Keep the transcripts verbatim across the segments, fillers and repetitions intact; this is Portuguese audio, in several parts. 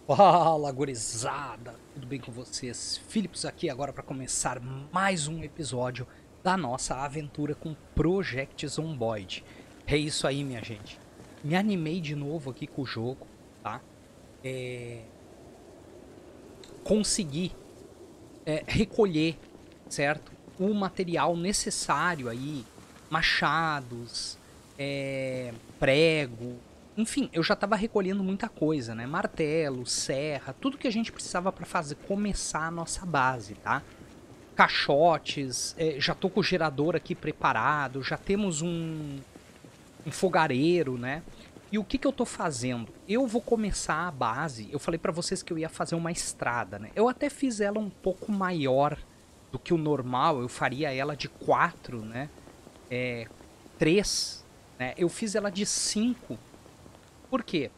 Fala, gurizada! Tudo bem com vocês? Philips aqui agora para começar mais um episódio da nossa aventura com Project Zomboid. É isso aí, minha gente. Me animei de novo aqui com o jogo, tá? É... Consegui é, recolher, certo? O material necessário aí, machados, é... prego... Enfim, eu já estava recolhendo muita coisa, né? Martelo, serra, tudo que a gente precisava para fazer começar a nossa base, tá? Caixotes, é, já tô com o gerador aqui preparado, já temos um, um fogareiro, né? E o que que eu tô fazendo? Eu vou começar a base, eu falei para vocês que eu ia fazer uma estrada, né? Eu até fiz ela um pouco maior do que o normal, eu faria ela de quatro, né? É, três, né? Eu fiz ela de cinco. Por quê?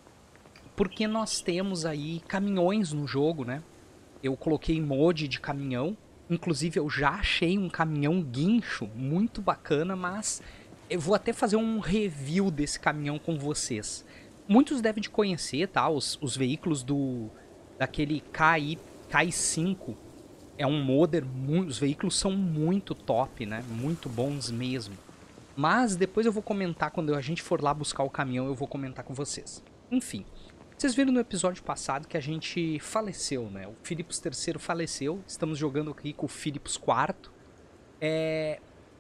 Porque nós temos aí caminhões no jogo, né? Eu coloquei mod de caminhão. Inclusive eu já achei um caminhão guincho muito bacana, mas eu vou até fazer um review desse caminhão com vocês. Muitos devem de conhecer, tá? Os, os veículos do daquele K I, K I cinco. É um modder, os veículos são muito top, né? Muito bons mesmo. Mas depois eu vou comentar, quando a gente for lá buscar o caminhão, eu vou comentar com vocês. Enfim, vocês viram no episódio passado que a gente faleceu, né? O Philips terceiro faleceu, estamos jogando aqui com o Philips quarto. É...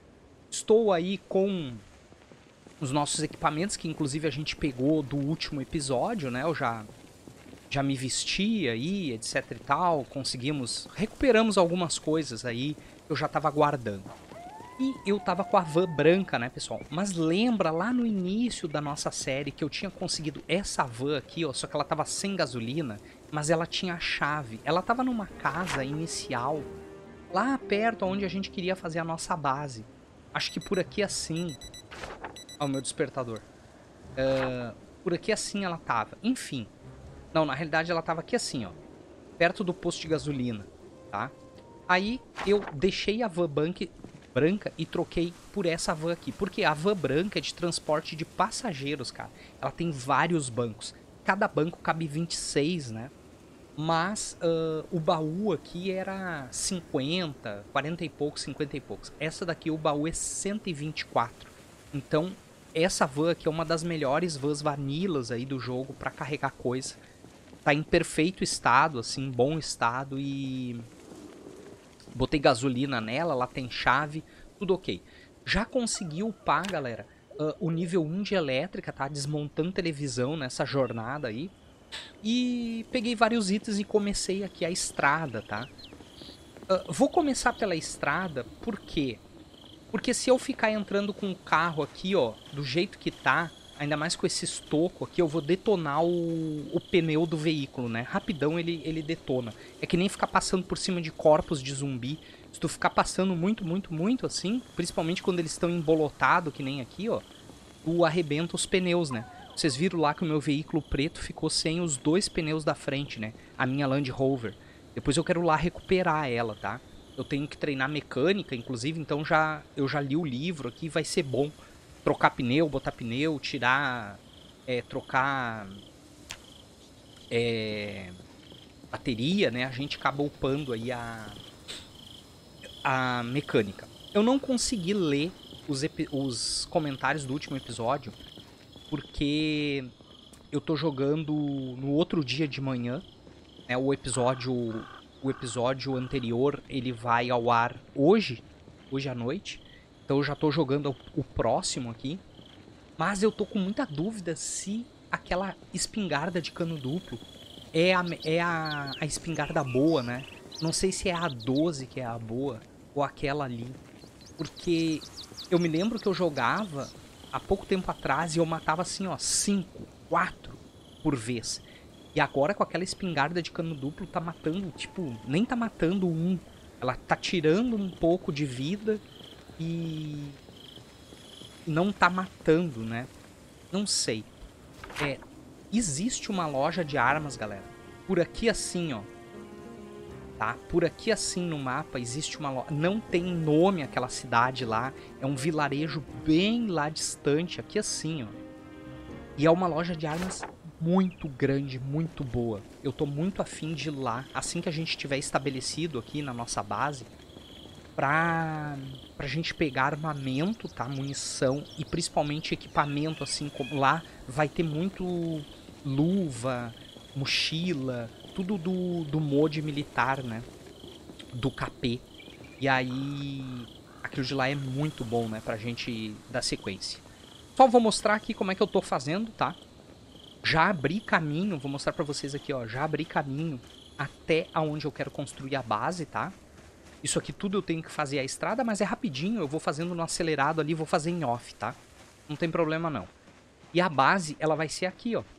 Estou aí com os nossos equipamentos, que inclusive a gente pegou do último episódio, né? Eu já, já me vesti aí, etc e tal, conseguimos, recuperamos algumas coisas aí que eu já estava guardando. E eu tava com a van branca, né, pessoal? Mas lembra lá no início da nossa série que eu tinha conseguido essa van aqui, ó, só que ela tava sem gasolina, mas ela tinha a chave. Ela tava numa casa inicial, lá perto onde a gente queria fazer a nossa base. Acho que por aqui assim... Ó, o meu despertador. Uh, por aqui assim ela tava. Enfim. Não, na realidade ela tava aqui assim, ó. Perto do posto de gasolina, tá? Aí eu deixei a van banca... branca e troquei por essa van aqui. Porque a van branca é de transporte de passageiros, cara. Ela tem vários bancos. Cada banco cabe vinte e seis, né? Mas uh, o baú aqui era cinquenta, quarenta e poucos, cinquenta e poucos. Essa daqui, o baú é cento e vinte e quatro. Então, essa van aqui é uma das melhores vans vanilas aí do jogo para carregar coisa. Tá em perfeito estado, assim, bom estado e... Botei gasolina nela, ela tem chave, tudo ok. Já consegui upar, galera, uh, o nível um de elétrica, tá? Desmontando televisão nessa jornada aí. E peguei vários itens e comecei aqui a estrada, tá? Uh, vou começar pela estrada, por quê? Porque se eu ficar entrando com o carro aqui, ó, do jeito que tá... Ainda mais com esse estoco aqui, eu vou detonar o, o pneu do veículo, né? Rapidão ele, ele detona. É que nem ficar passando por cima de corpos de zumbi. Se tu ficar passando muito, muito, muito assim, principalmente quando eles estão embolotados, que nem aqui, ó, tu arrebenta os pneus, né? Vocês viram lá que o meu veículo preto ficou sem os dois pneus da frente, né? A minha Land Rover. Depois eu quero lá recuperar ela, tá? Eu tenho que treinar mecânica, inclusive, então já, eu já li o livro aqui, vai ser bom. Trocar pneu, botar pneu, tirar, é, trocar é, bateria, né? A gente acaba upando aí a, a mecânica. Eu não consegui ler os, os comentários do último episódio, porque eu tô jogando no outro dia de manhã, né? O episódio, o episódio anterior, ele vai ao ar hoje, hoje à noite. Então eu já tô jogando o próximo aqui. Mas eu tô com muita dúvida se aquela espingarda de cano duplo é a, é a, a espingarda boa, né? Não sei se é a doze que é a boa ou aquela ali. Porque eu me lembro que eu jogava há pouco tempo atrás e eu matava assim, ó, cinco, quatro por vez. E agora com aquela espingarda de cano duplo tá matando, tipo, nem tá matando um. Ela tá tirando um pouco de vida e não tá matando, né? Não sei. É, existe uma loja de armas, galera. Por aqui assim, ó. Tá? Por aqui assim no mapa existe uma loja. Não tem nome aquela cidade lá. É um vilarejo bem lá distante, aqui assim, ó. E é uma loja de armas muito grande, muito boa. Eu tô muito afim de ir lá, assim que a gente tiver estabelecido aqui na nossa base, pra, pra gente pegar armamento, tá? Munição e principalmente equipamento, assim, como lá vai ter muito luva, mochila, tudo do, do mod militar, né? Do K P. E aí, aquilo de lá é muito bom, né? Pra gente dar sequência. Só vou mostrar aqui como é que eu tô fazendo, tá? Já abri caminho, vou mostrar pra vocês aqui, ó. Já abri caminho até aonde eu quero construir a base, tá? Isso aqui tudo eu tenho que fazer a estrada, mas é rapidinho. Eu vou fazendo no acelerado ali, vou fazer em off, tá? Não tem problema, não. E a base, ela vai ser aqui, ó.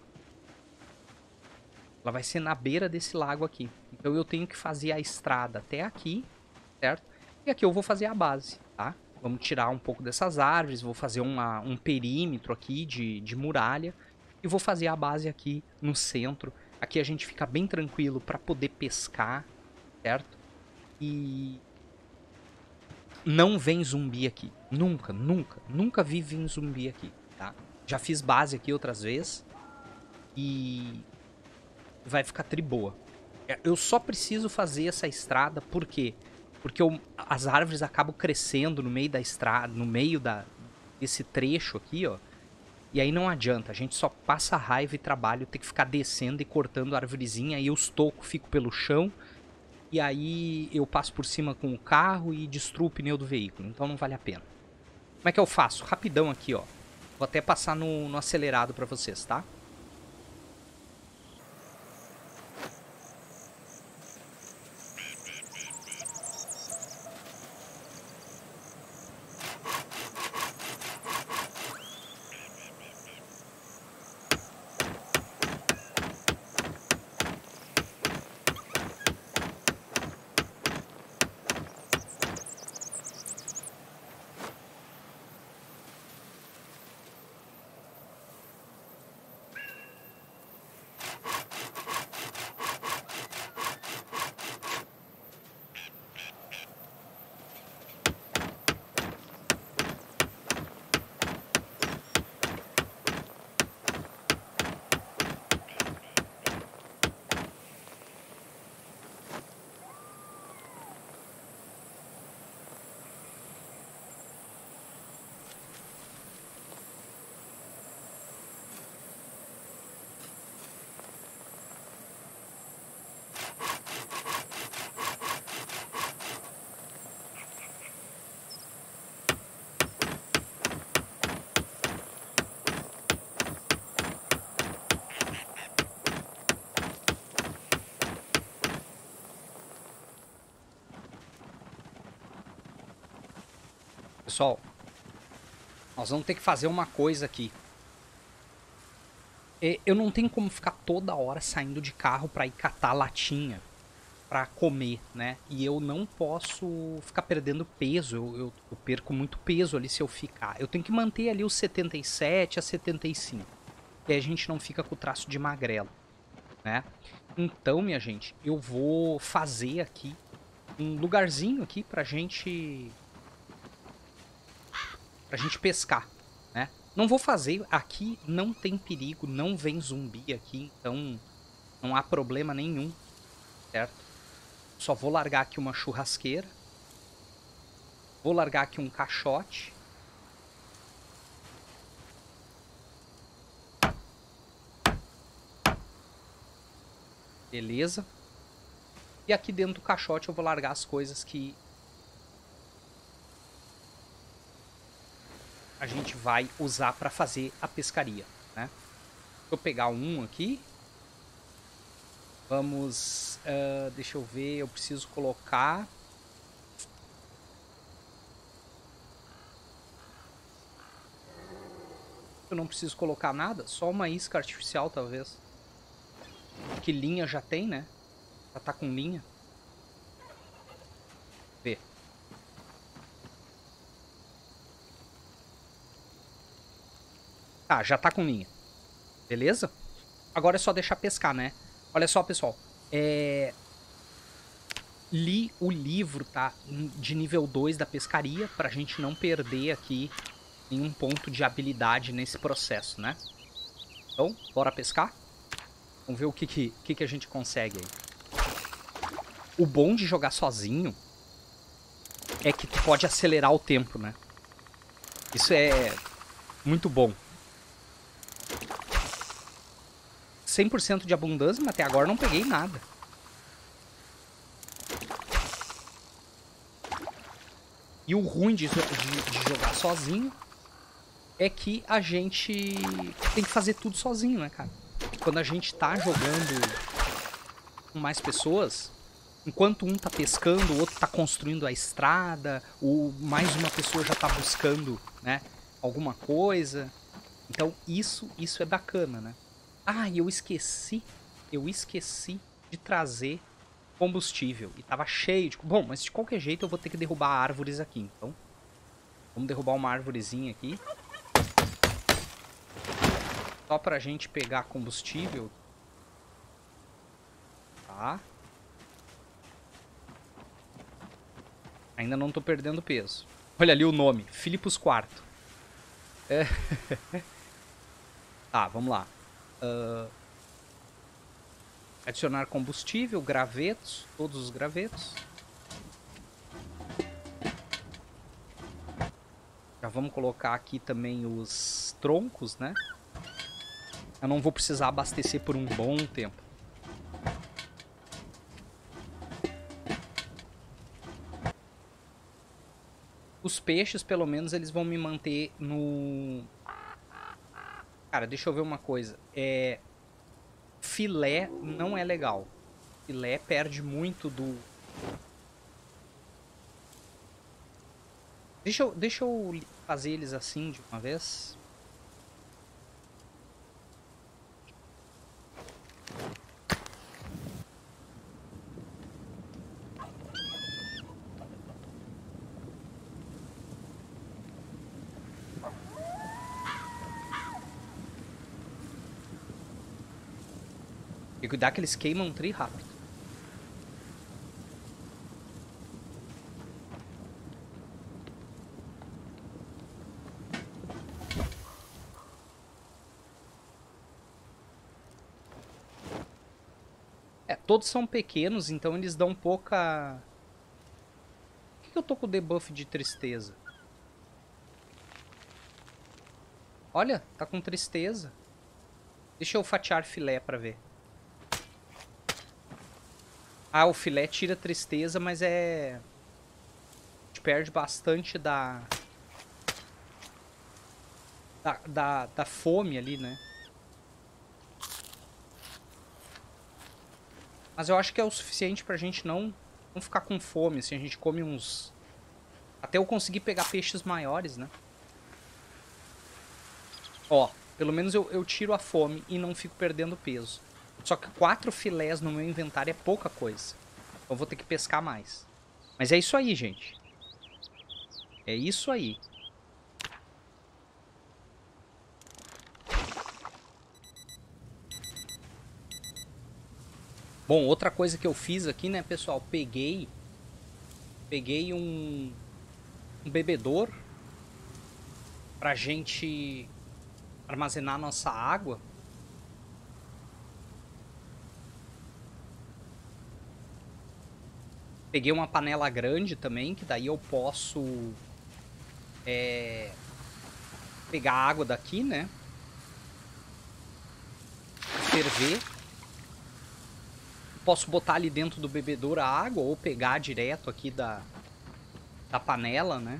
Ela vai ser na beira desse lago aqui. Então eu tenho que fazer a estrada até aqui, certo? E aqui eu vou fazer a base, tá? Vamos tirar um pouco dessas árvores, vou fazer uma, um perímetro aqui de, de muralha. E vou fazer a base aqui no centro. Aqui a gente fica bem tranquilo para poder pescar, certo? E não vem zumbi aqui. Nunca, nunca, nunca vi vir zumbi aqui, tá? Já fiz base aqui outras vezes. E vai ficar tri boa. Eu só preciso fazer essa estrada, por quê? Porque eu, as árvores acabam crescendo no meio da estrada, no meio da, desse trecho aqui, ó. E aí não adianta, a gente só passa raiva e trabalho, tem que ficar descendo e cortando a arvorezinha, aí os tocos ficam pelo chão, e aí eu passo por cima com o carro e destruo o pneu do veículo, então não vale a pena. Como é que eu faço? Rapidão aqui, ó. Vou até passar no, no acelerado pra vocês, tá? Pessoal, nós vamos ter que fazer uma coisa aqui. Eu não tenho como ficar toda hora saindo de carro pra ir catar latinha pra comer, né? E eu não posso ficar perdendo peso. Eu, eu, eu perco muito peso ali se eu ficar. Eu tenho que manter ali os setenta e sete a setenta e cinco. E aí a gente não fica com o traço de magrelo, né? Então, minha gente, eu vou fazer aqui um lugarzinho aqui pra gente... Pra gente pescar, né? Não vou fazer, aqui não tem perigo, não vem zumbi aqui, então não há problema nenhum, certo? Só vou largar aqui uma churrasqueira. Vou largar aqui um caixote. Beleza. E aqui dentro do caixote eu vou largar as coisas que a gente vai usar para fazer a pescaria, né? Vou pegar um aqui. Vamos... Uh, deixa eu ver, eu preciso colocar... Eu não preciso colocar nada, só uma isca artificial talvez. Que linha já tem, né? Já tá com linha. Vê. Tá, já tá com linha. Beleza? Agora é só deixar pescar, né? Olha só, pessoal. É... Li o livro, tá? De nível dois da pescaria, pra gente não perder aqui nenhum ponto de habilidade nesse processo, né? Então, bora pescar? Vamos ver o que, que, que, que a gente consegue aí. O bom de jogar sozinho é que tu pode acelerar o tempo, né? Isso é muito bom. cem por cento de abundância, mas até agora não peguei nada. E o ruim de, de, de jogar sozinho é que a gente tem que fazer tudo sozinho, né, cara? Quando a gente tá jogando com mais pessoas, enquanto um tá pescando, o outro tá construindo a estrada, ou mais uma pessoa já tá buscando, né, alguma coisa. Então isso, isso é bacana, né? Ah, e eu esqueci, eu esqueci de trazer combustível. E tava cheio de... Bom, mas de qualquer jeito eu vou ter que derrubar árvores aqui, então. Vamos derrubar uma árvorezinha aqui. Só pra gente pegar combustível. Tá. Ainda não tô perdendo peso. Olha ali o nome, Filipos quarto. É. Tá, vamos lá. Uh... Adicionar combustível, gravetos, todos os gravetos. Já vamos colocar aqui também os troncos, né? Eu não vou precisar abastecer por um bom tempo. Os peixes, pelo menos, eles vão me manter no... Cara, deixa eu ver uma coisa. É... Filé não é legal. Filé perde muito do... Deixa eu, deixa eu fazer eles assim de uma vez. E cuidar que eles queimam um tri rápido. É, todos são pequenos, então eles dão pouca... Por que, que eu tô com o debuff de tristeza? Olha, tá com tristeza. Deixa eu fatiar filé pra ver. Ah, o filé tira tristeza, mas é... A gente perde bastante da... Da, da, da fome ali, né? Mas eu acho que é o suficiente pra gente não, não ficar com fome. Assim, a gente come uns... Até eu conseguir pegar peixes maiores, né? Ó, pelo menos eu, eu tiro a fome e não fico perdendo peso. Só que quatro filés no meu inventário é pouca coisa. Eu vou ter que pescar mais. Mas é isso aí, gente. É isso aí. Bom, outra coisa que eu fiz aqui, né, pessoal? Peguei... Peguei um... Um bebedouro. Pra gente... armazenar nossa água. Peguei uma panela grande também, que daí eu posso é, pegar a água daqui, né? Ferver. Posso botar ali dentro do bebedouro a água ou pegar direto aqui da, da panela, né?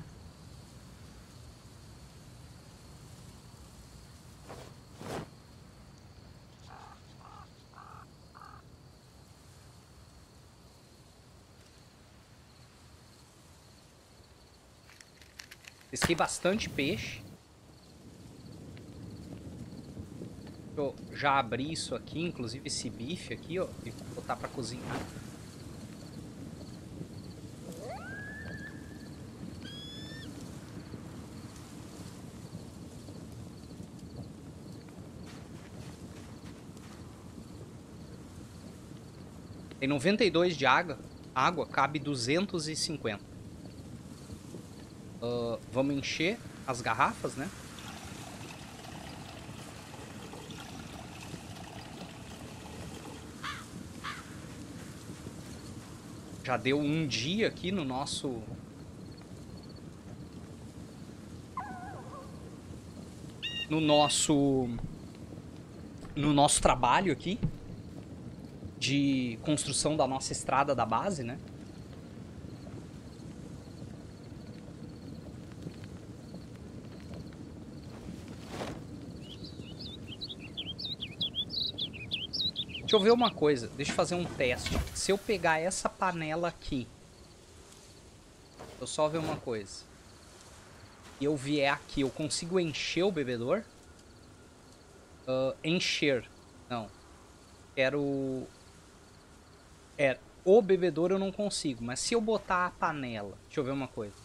Pesquei bastante peixe. Deixa eu já abrir isso aqui, inclusive esse bife aqui, ó, e vou botar pra cozinhar. Tem noventa e dois de água, água cabe duzentos e cinquenta. Uh, vamos encher as garrafas, né? Já deu um dia aqui no nosso... No nosso... No nosso trabalho aqui. De construção da nossa estrada da base, né? Deixa eu ver uma coisa. Deixa eu fazer um teste. Se eu pegar essa panela aqui... Deixa eu só ver uma coisa. E eu vier aqui, eu consigo encher o bebedor? Uh, encher. Não. Quero... É, o bebedor eu não consigo. Mas se eu botar a panela... Deixa eu ver uma coisa.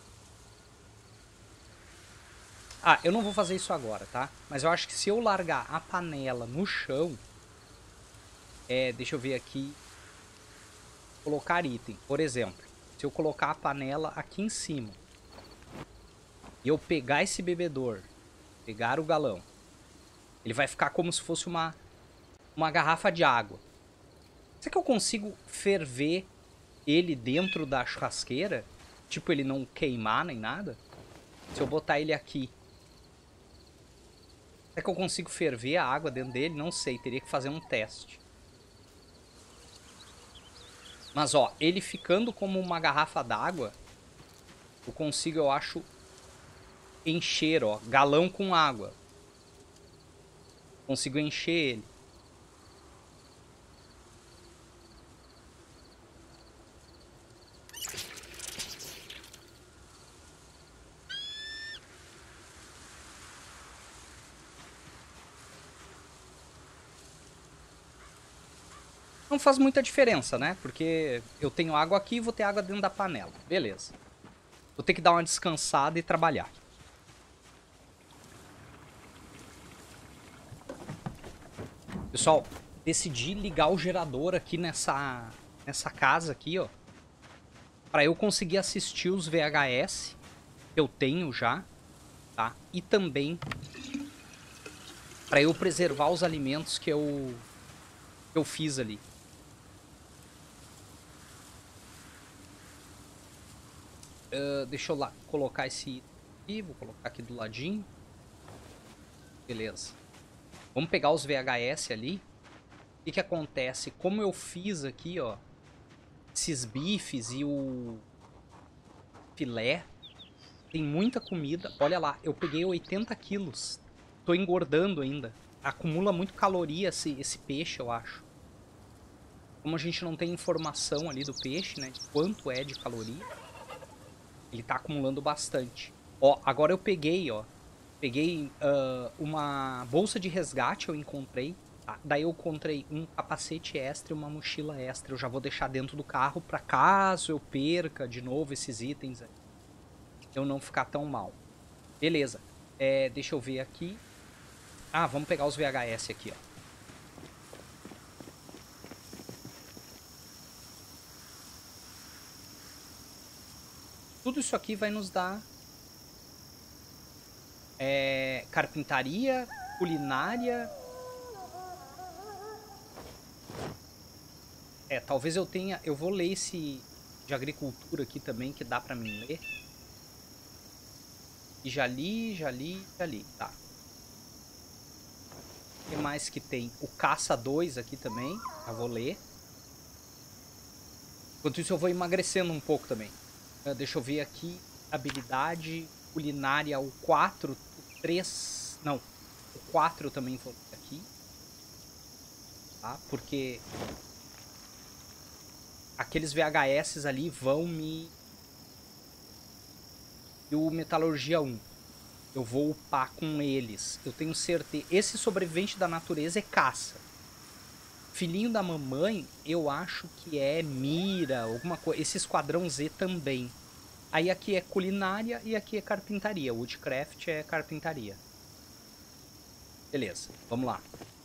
Ah, eu não vou fazer isso agora, tá? Mas eu acho que se eu largar a panela no chão... É, deixa eu ver aqui. Colocar item. Por exemplo, se eu colocar a panela aqui em cima. E eu pegar esse bebedor. Pegar o galão. Ele vai ficar como se fosse uma, uma garrafa de água. Será que eu consigo ferver ele dentro da churrasqueira? Tipo, ele não queimar nem nada? Se eu botar ele aqui. Será que eu consigo ferver a água dentro dele? Não sei, teria que fazer um teste. Mas, ó, ele ficando como uma garrafa d'água, eu consigo, eu acho, encher, ó, galão com água. Consigo encher ele. Não faz muita diferença, né? Porque eu tenho água aqui e vou ter água dentro da panela. Beleza. Vou ter que dar uma descansada e trabalhar. Pessoal, decidi ligar o gerador aqui nessa, nessa casa aqui, ó. Pra eu conseguir assistir os V H S que eu tenho já, tá? E também pra eu preservar os alimentos que eu, que eu fiz ali. Uh, deixa eu lá colocar esse item aqui. Vou colocar aqui do ladinho. Beleza. Vamos pegar os V H S ali. O que que acontece? Como eu fiz aqui, ó, esses bifes e o filé, tem muita comida. Olha lá, eu peguei oitenta quilos. Tô engordando ainda. Acumula muito caloria esse, esse peixe, eu acho. Como a gente não tem informação ali do peixe, né, de quanto é de caloria, ele tá acumulando bastante. Ó, agora eu peguei, ó. Peguei uh, uma bolsa de resgate, eu encontrei. Tá? Daí eu encontrei um capacete extra e uma mochila extra. Eu já vou deixar dentro do carro pra caso eu perca de novo esses itens aí. Eu não ficar tão mal. Beleza. É, deixa eu ver aqui. Ah, vamos pegar os V H S aqui, ó. Tudo isso aqui vai nos dar é, carpintaria, culinária. É, talvez eu tenha... Eu vou ler esse de agricultura aqui também, que dá pra mim ler. E já li, já li, já li. Tá. O que mais que tem? O Caça dois aqui também. Já vou ler. Enquanto isso eu vou emagrecendo um pouco também. Uh, deixa eu ver aqui. Habilidade culinária, o quatro, o três... Não, o quatro eu também vou ler aqui. Tá? Porque aqueles V H S ali vão me... E o Metalurgia um. Eu vou upar com eles. Eu tenho certeza. Esse sobrevivente da natureza é caça. Filhinho da mamãe, eu acho que é mira, alguma coisa. Esse esquadrão Z também. Aí aqui é culinária e aqui é carpintaria. Woodcraft é carpintaria. Beleza, vamos lá.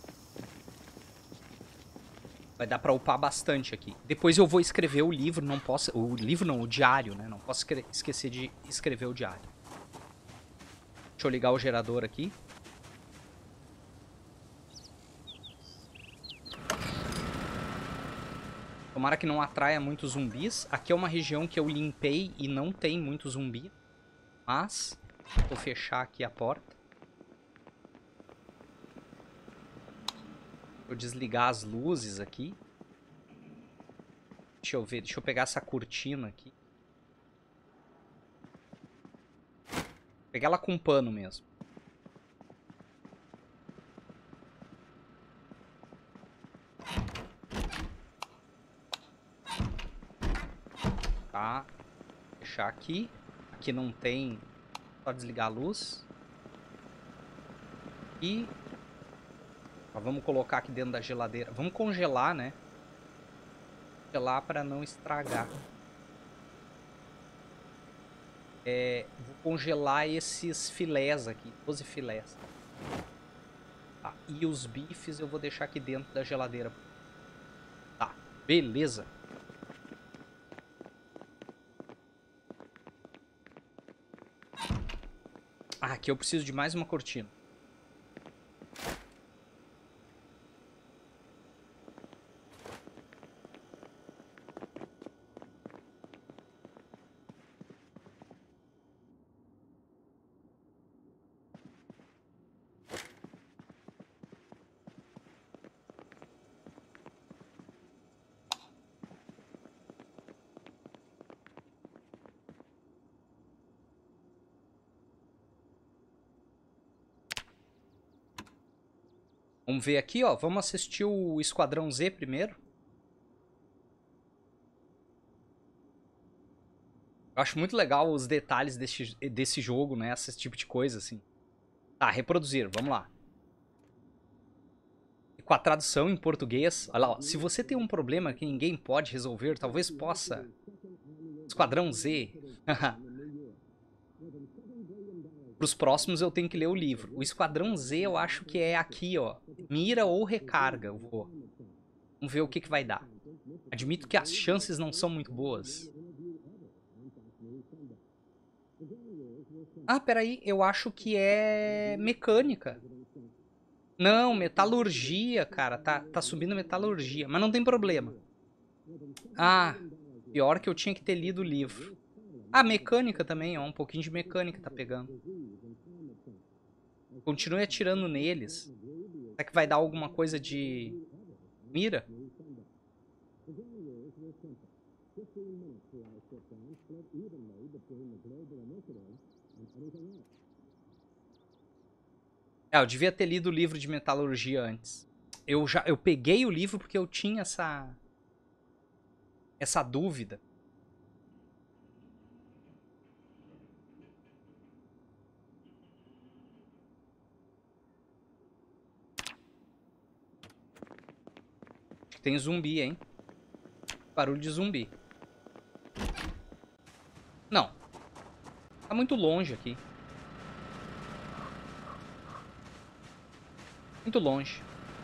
Vai dar pra upar bastante aqui. Depois eu vou escrever o livro, não posso... O livro não, o diário, né? Não posso esquecer de escrever o diário. Deixa eu ligar o gerador aqui. Tomara que não atraia muitos zumbis. Aqui é uma região que eu limpei e não tem muito zumbi. Mas, vou fechar aqui a porta. Vou desligar as luzes aqui. Deixa eu ver, deixa eu pegar essa cortina aqui. Vou pegar ela com pano mesmo. Tá. Vou fechar aqui. Aqui não tem... Só desligar a luz. E... Ó, vamos colocar aqui dentro da geladeira. Vamos congelar, né? Congelar para não estragar. É, vou congelar esses filés aqui. doze filés. Tá, e os bifes eu vou deixar aqui dentro da geladeira. Tá, beleza. Ah, aqui eu preciso de mais uma cortina. Vamos ver aqui, ó. Vamos assistir o Esquadrão Z primeiro. Eu acho muito legal os detalhes desse, desse jogo, né? Esse tipo de coisa, assim. Tá, reproduzir. Vamos lá. Com a tradução em português. Olha lá, ó. Se você tem um problema que ninguém pode resolver, talvez possa. Esquadrão Z. Para os próximos eu tenho que ler o livro. O Esquadrão Z eu acho que é aqui, ó. Mira ou recarga. Eu vou. Vamos ver o que, que vai dar. Admito que as chances não são muito boas. Ah, peraí. Eu acho que é mecânica. Não, metalurgia, cara. Tá, tá subindo metalurgia. Mas não tem problema. Ah, pior que eu tinha que ter lido o livro. Ah, mecânica também, ó. Um pouquinho de mecânica tá pegando. Continue atirando neles. Será que vai dar alguma coisa de mira? É, eu devia ter lido o livro de metalurgia antes. Eu já eu peguei o livro porque eu tinha essa essa dúvida. Tem zumbi, hein? Barulho de zumbi. Não. Tá muito longe aqui. Muito longe.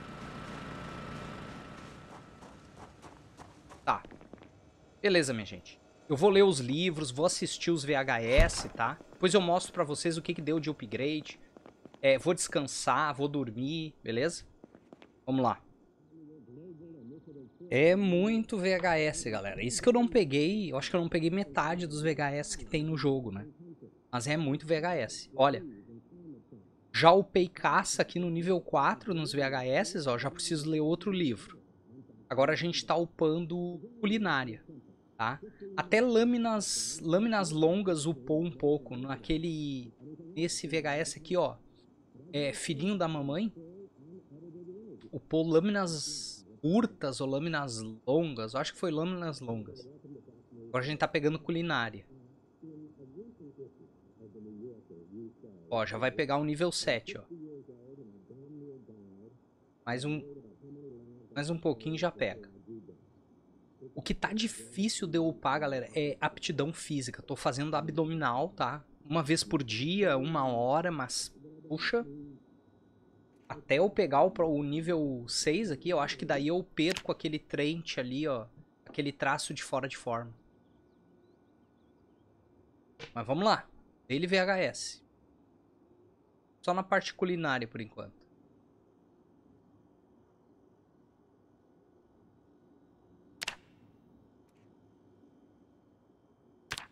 Tá. Beleza, minha gente. Eu vou ler os livros, vou assistir os V H S, tá? Depois eu mostro pra vocês o que, que deu de upgrade. É, vou descansar, vou dormir, beleza? Vamos lá. É muito V H S, galera. Isso que eu não peguei, eu acho que eu não peguei metade dos V H S que tem no jogo, né? Mas é muito V H S. Olha, já upei caça aqui no nível quatro nos V H S, ó, já preciso ler outro livro. Agora a gente tá upando culinária, tá? Até lâminas, lâminas longas upou um pouco naquele, nesse V H S aqui, ó. É, filhinho da mamãe. Upou lâminas curtas ou lâminas longas. Eu acho que foi lâminas longas. Agora a gente tá pegando culinária. Ó, já vai pegar o nível sete, ó. Mais um, mais um pouquinho já pega. O que tá difícil de eu upar, galera, é aptidão física. Tô fazendo abdominal, tá? Uma vez por dia, uma hora, mas... Puxa... Até eu pegar o, o nível seis aqui, eu acho que daí eu perco aquele trent ali, ó. Aquele traço de fora de forma. Mas vamos lá. Daily V H S. Só na parte culinária por enquanto.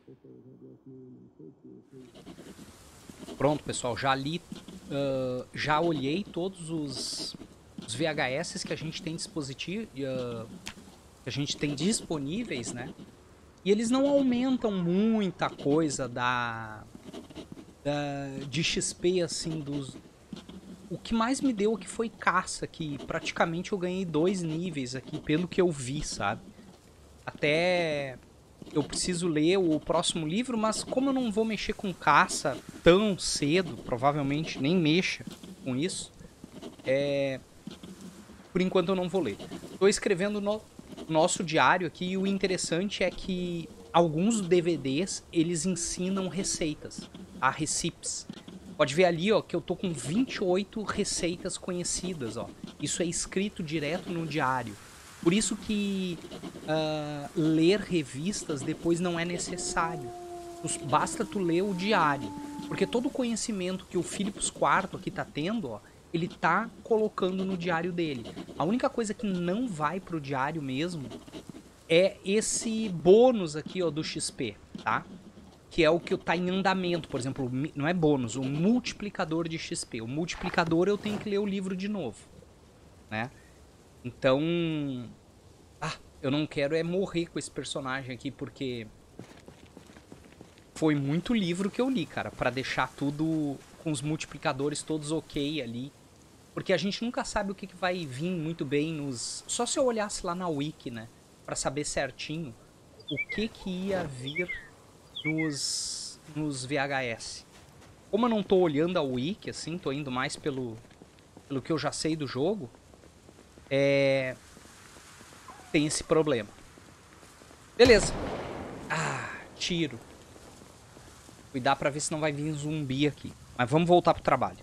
Pronto, pessoal, já li, uh, já olhei todos os, os V H S que a gente tem dispositivo, uh, que a gente tem disponíveis, né? E eles não aumentam muita coisa da, da de X P, assim, dos... O que mais me deu aqui foi caça, que praticamente eu ganhei dois níveis aqui, pelo que eu vi, sabe? Até eu preciso ler o próximo livro, mas como eu não vou mexer com caça tão cedo, provavelmente nem mexa com isso, é... por enquanto eu não vou ler. Estou escrevendo no nosso diário aqui e o interessante é que alguns D V Ds, eles ensinam receitas, a recipes. Pode ver ali, ó, que eu tô com vinte e oito receitas conhecidas, ó. Isso é escrito direto no diário. Por isso que uh, ler revistas depois não é necessário. Basta tu ler o diário. Porque todo o conhecimento que o Philips quarto aqui tá tendo, ó, ele tá colocando no diário dele. A única coisa que não vai pro diário mesmo é esse bônus aqui, ó, do X P, tá? Que é o que tá em andamento, por exemplo, não é bônus, o multiplicador de X P. O multiplicador eu tenho que ler o livro de novo, né? Então, ah, eu não quero é morrer com esse personagem aqui, porque foi muito livro que eu li, cara, pra deixar tudo com os multiplicadores todos ok ali. Porque a gente nunca sabe o que, que vai vir muito bem nos... Só se eu olhasse lá na wiki, né, pra saber certinho o que que ia vir nos, nos V H S. Como eu não tô olhando a wiki, assim, tô indo mais pelo, pelo que eu já sei do jogo, é... tem esse problema. Beleza. Ah, tiro. Cuidar pra ver se não vai vir zumbi aqui. Mas vamos voltar pro trabalho.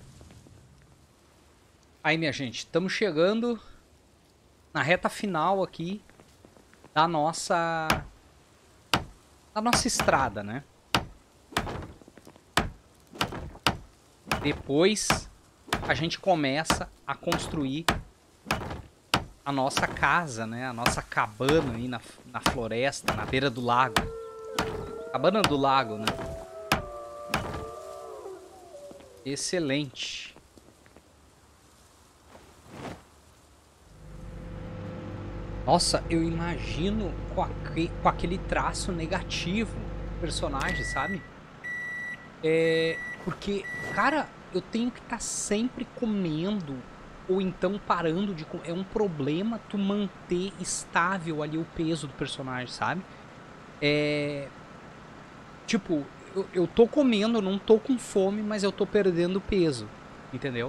Aí, minha gente, estamos chegando na reta final aqui da nossa... da nossa estrada, né? Depois a gente começa a construir a nossa casa, né? A nossa cabana aí na, na floresta, na beira do lago. Cabana do lago, né? Excelente. Nossa, eu imagino com, aquele, com aquele traço negativo do personagem, sabe? É... Porque, cara, eu tenho que estar tá sempre comendo ou então parando de comer. É um problema tu manter estável ali o peso do personagem, sabe? É... Tipo, eu, eu tô comendo, eu não tô com fome, mas eu tô perdendo peso, entendeu?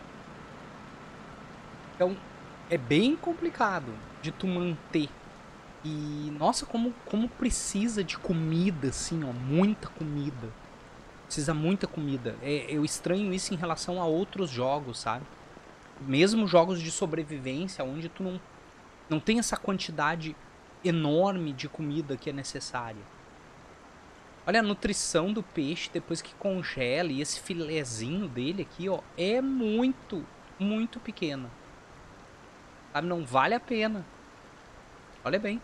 Então, é bem complicado de tu manter. E, nossa, como, como precisa de comida, assim, ó, muita comida. Precisa muita comida. É, eu estranho isso em relação a outros jogos, sabe? Mesmo jogos de sobrevivência, onde tu não, não tem essa quantidade enorme de comida que é necessária. Olha a nutrição do peixe depois que congela, e esse filezinho dele aqui, ó, é muito, muito pequeno. Sabe? Não vale a pena. Olha bem.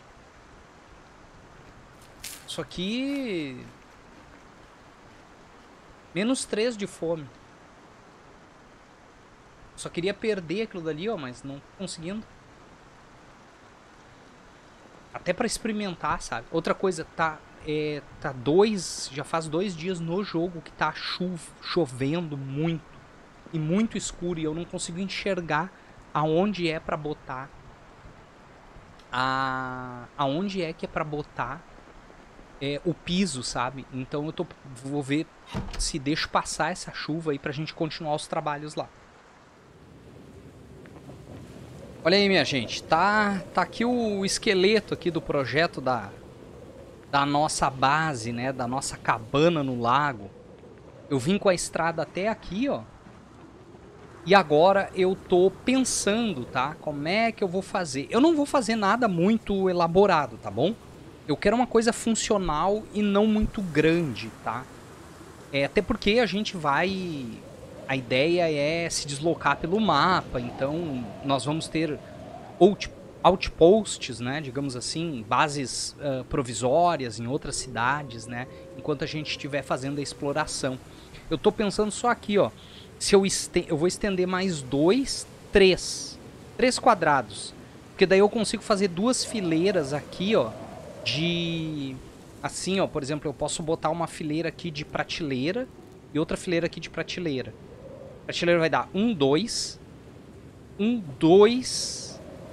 Isso aqui... menos três de fome. Só queria perder aquilo dali, ó, mas não tô conseguindo. Até pra experimentar, sabe? Outra coisa, tá... É, tá dois... Já faz dois dias no jogo que tá chuv, chovendo muito. E muito escuro. E eu não consigo enxergar aonde é pra botar... A, aonde é que é pra botar é, o piso, sabe? Então eu tô, vou ver se deixo passar essa chuva aí pra gente continuar os trabalhos lá. Olha aí, minha gente, tá, tá aqui o esqueleto aqui do projeto da, da nossa base, né? Da nossa cabana no lago. Eu vim com a estrada até aqui, ó. E agora eu tô pensando, tá? Como é que eu vou fazer? Eu não vou fazer nada muito elaborado, tá bom? Eu quero uma coisa funcional e não muito grande, tá? É, até porque a gente vai... A ideia é se deslocar pelo mapa, então nós vamos ter... Ou, tipo, outposts, né, digamos assim, bases uh, provisórias em outras cidades, né, enquanto a gente estiver fazendo a exploração. Eu tô pensando só aqui, ó, se eu, eu vou estender mais dois, três, três quadrados, porque daí eu consigo fazer duas fileiras aqui, ó, de, assim, ó, por exemplo, eu posso botar uma fileira aqui de prateleira e outra fileira aqui de prateleira. A prateleira vai dar um, dois, um, dois...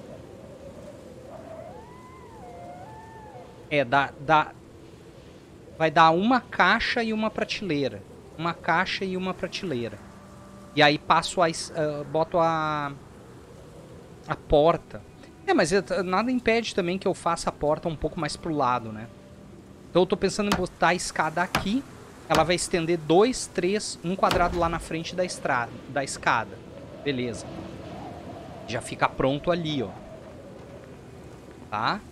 É, dá, dá, vai dar uma caixa e uma prateleira. Uma caixa e uma prateleira. E aí passo a... Uh, boto a... A porta. É, mas nada impede também que eu faça a porta um pouco mais pro lado, né? Então eu tô pensando em botar a escada aqui. Ela vai estender dois, três, um quadrado lá na frente da, estrada, da escada. Beleza. Já fica pronto ali, ó. Tá?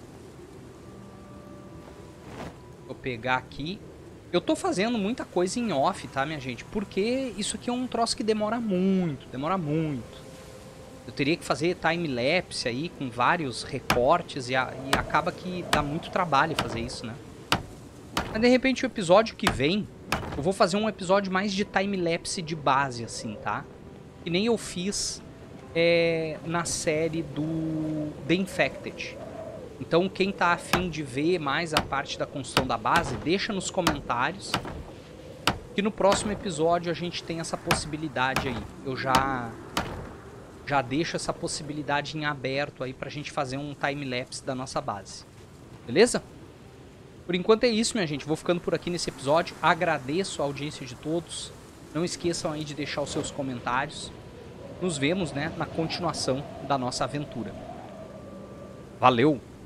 Vou pegar aqui. Eu tô fazendo muita coisa em off, tá, minha gente? Porque isso aqui é um troço que demora muito, demora muito. Eu teria que fazer time-lapse aí com vários recortes e, a, e acaba que dá muito trabalho fazer isso, né? Mas de repente o episódio que vem, eu vou fazer um episódio mais de time-lapse de base, assim, tá? Que nem eu fiz é, na série do The Infected. Então, quem tá afim de ver mais a parte da construção da base, deixa nos comentários. Que no próximo episódio a gente tem essa possibilidade aí. Eu já, já deixo essa possibilidade em aberto aí pra gente fazer um time-lapse da nossa base. Beleza? Por enquanto é isso, minha gente. Vou ficando por aqui nesse episódio. Agradeço a audiência de todos. Não esqueçam aí de deixar os seus comentários. Nos vemos, né, na continuação da nossa aventura. Valeu!